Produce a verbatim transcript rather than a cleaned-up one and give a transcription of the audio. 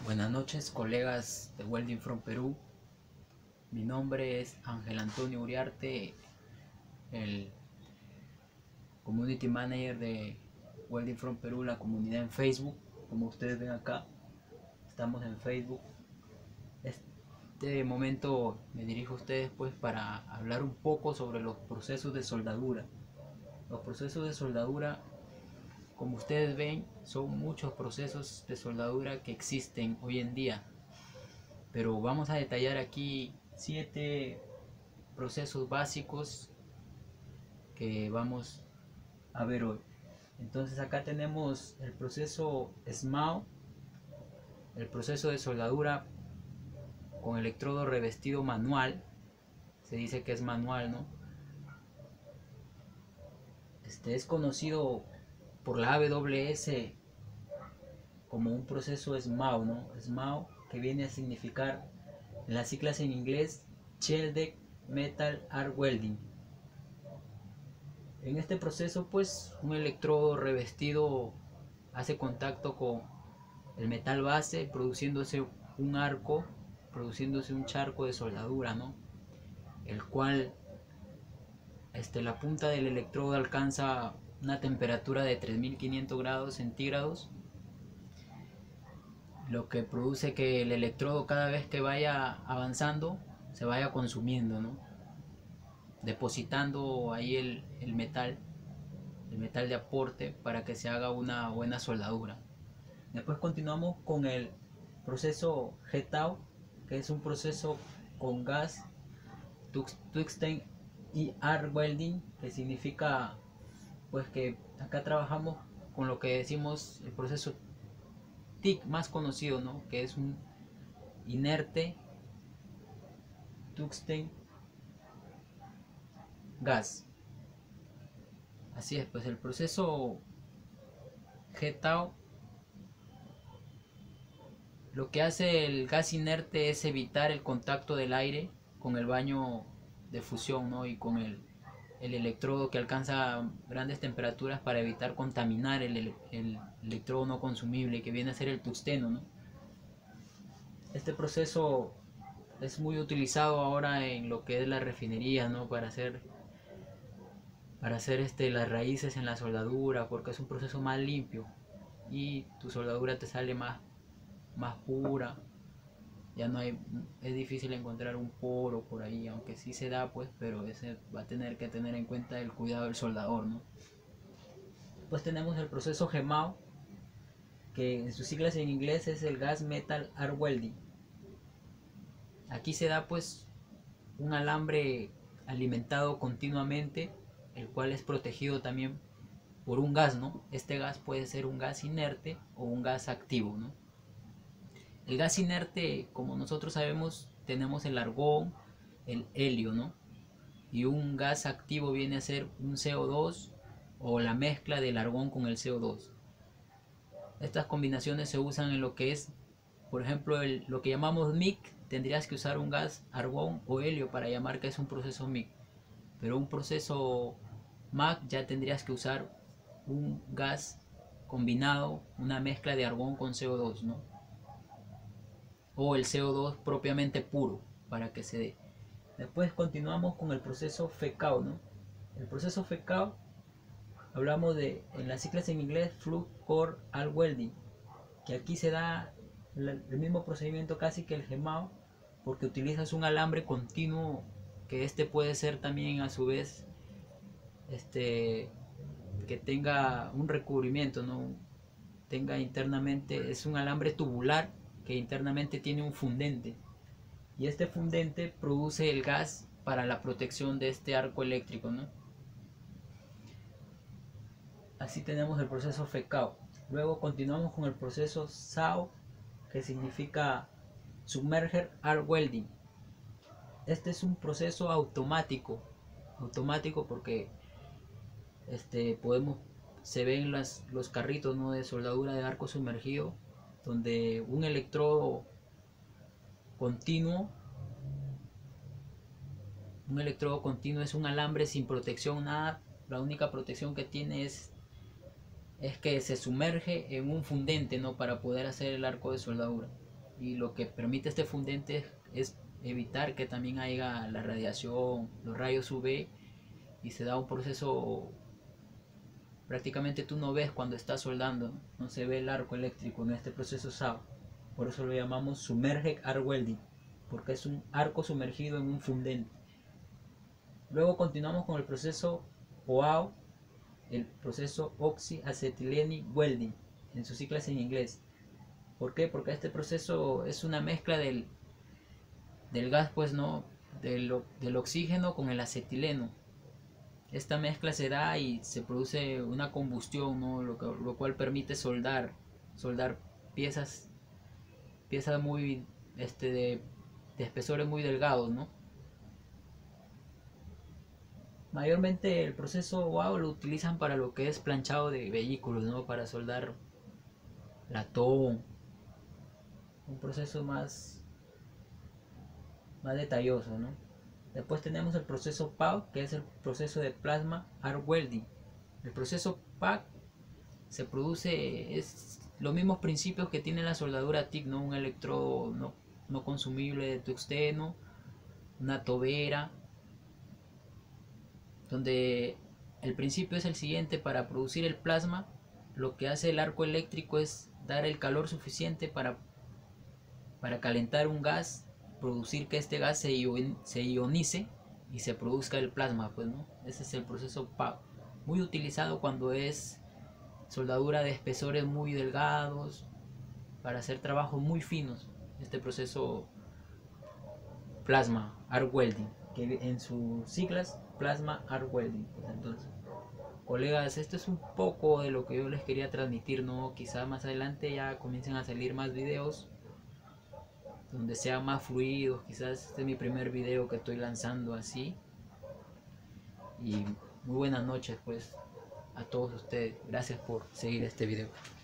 Buenas noches, colegas de Welding from Perú. Mi nombre es Ángel Antonio Uriarte, el Community Manager de Welding from Perú, la comunidad en Facebook. Como ustedes ven acá, estamos en Facebook. Este momento me dirijo a ustedes pues para hablar un poco sobre los procesos de soldadura. Los procesos de soldadura, como ustedes ven, son muchos procesos de soldadura que existen hoy en día, pero vamos a detallar aquí siete procesos básicos que vamos a ver hoy. Entonces acá tenemos el proceso S M A O, el proceso de soldadura con electrodo revestido manual. Se dice que es manual, ¿no? Este es conocido por la A W S como un proceso S M A O, ¿no? S M A O, que viene a significar en las siglas en inglés Sheldon Metal Arc Welding. En este proceso pues un electrodo revestido hace contacto con el metal base, produciéndose un arco, produciéndose un charco de soldadura, ¿no? El cual este, la punta del electrodo alcanza una temperatura de tres mil quinientos grados centígrados, lo que produce que el electrodo cada vez que vaya avanzando se vaya consumiendo, ¿no? Depositando ahí el, el metal, el metal de aporte para que se haga una buena soldadura. Después continuamos con el proceso G T A O, que es un proceso con gas tungsten y arc welding, que significa pues que acá trabajamos con lo que decimos el proceso T I C más conocido, ¿no? Que es un inerte tungsten gas. Así es, pues el proceso G T A O, lo que hace el gas inerte es evitar el contacto del aire con el baño de fusión, ¿no? Y con el, el electrodo, que alcanza grandes temperaturas, para evitar contaminar el, el, el electrodo no consumible, que viene a ser el tungsteno, ¿no? Este proceso es muy utilizado ahora en lo que es la refinería, ¿no? Para hacer para hacer este, las raíces en la soldadura, porque es un proceso más limpio y tu soldadura te sale más, más pura. Ya no hay, es difícil encontrar un poro por ahí, aunque sí se da pues, pero ese va a tener que tener en cuenta el cuidado del soldador, ¿no? Pues tenemos el proceso G M A O, que en sus siglas en inglés es el Gas Metal Arc Welding. Aquí se da pues un alambre alimentado continuamente, el cual es protegido también por un gas, ¿no? Este gas puede ser un gas inerte o un gas activo, ¿no? El gas inerte, como nosotros sabemos, tenemos el argón, el helio, ¿no? Y un gas activo viene a ser un C O dos o la mezcla del argón con el C O dos. Estas combinaciones se usan en lo que es, por ejemplo, el, lo que llamamos M I C. Tendrías que usar un gas argón o helio para llamar que es un proceso M I C. Pero un proceso M A C ya tendrías que usar un gas combinado, una mezcla de argón con C O dos, ¿no? O el C O dos propiamente puro para que se dé. Después continuamos con el proceso F C A O, ¿no? El proceso F C A O, hablamos de, en las siglas en inglés, Flux Core Arc Welding, que aquí se da el mismo procedimiento casi que el G M A O, porque utilizas un alambre continuo, que este puede ser también a su vez este que tenga un recubrimiento, no tenga internamente, es un alambre tubular que internamente tiene un fundente, y este fundente produce el gas para la protección de este arco eléctrico, ¿no? Así tenemos el proceso F C A O. Luego continuamos con el proceso S A O, que significa Submerger Arc Welding. Este es un proceso automático, automático porque este, podemos, se ven las, los carritos, ¿no?, de soldadura de arco sumergido, donde un electrodo continuo, un electrodo continuo es un alambre sin protección, nada, la única protección que tiene es, es que se sumerge en un fundente, ¿no?, para poder hacer el arco de soldadura. y lo que permite este fundente es evitar que también haya la radiación, los rayos U V, y se da un proceso, prácticamente tú no ves cuando estás soldando, no se ve el arco eléctrico en este proceso S A W. Por eso lo llamamos Submerged Arc Welding, porque es un arco sumergido en un fundente. Luego continuamos con el proceso O A O, el proceso Oxy-Acetylene Welding, en sus siglas en inglés. ¿Por qué? Porque este proceso es una mezcla del, del gas, pues no, del, del oxígeno con el acetileno. Esta mezcla se da y se produce una combustión, ¿no? lo, que, lo cual permite soldar, soldar piezas, piezas muy, este, de, de espesores muy delgados, ¿no? Mayormente el proceso O A O lo utilizan para lo que es planchado de vehículos, ¿no? Para soldar latón, un proceso más, más detalloso, ¿no? Después tenemos el proceso P A W, que es el proceso de Plasma Arc Welding. El proceso P A W se produce, es los mismos principios que tiene la soldadura TIG, ¿no? Un electrodo no, no consumible de tungsteno, una tobera, donde el principio es el siguiente: para producir el plasma, lo que hace el arco eléctrico es dar el calor suficiente para, para calentar un gas, producir que este gas se, ion, se ionice y se produzca el plasma, pues, ¿no? Ese es el proceso P A W, muy utilizado cuando es soldadura de espesores muy delgados, para hacer trabajos muy finos. Este proceso Plasma Arc Welding, que en sus siglas Plasma Arc Welding. Pues entonces, colegas, esto es un poco de lo que yo les quería transmitir, ¿no? Quizá más adelante ya comiencen a salir más videos donde sean más fluidos. Quizás este es mi primer video que estoy lanzando así. Y muy buenas noches, pues, a todos ustedes. Gracias por seguir este video.